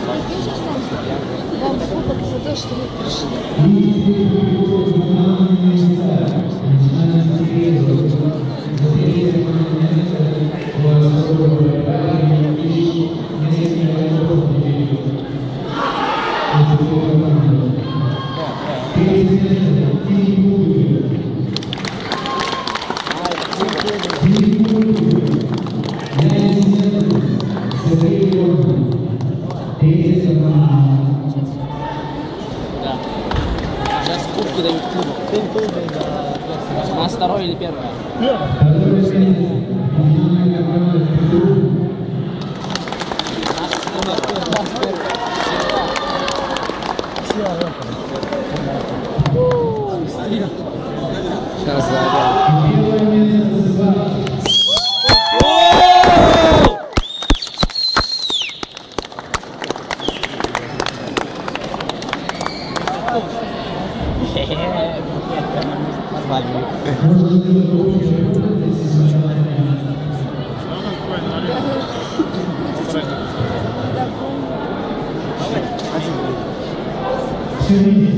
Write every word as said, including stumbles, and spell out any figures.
Вам кубок за то, что вы пришли. Сейчас кубки дают кубок. У нас второе или первое? Сейчас Один.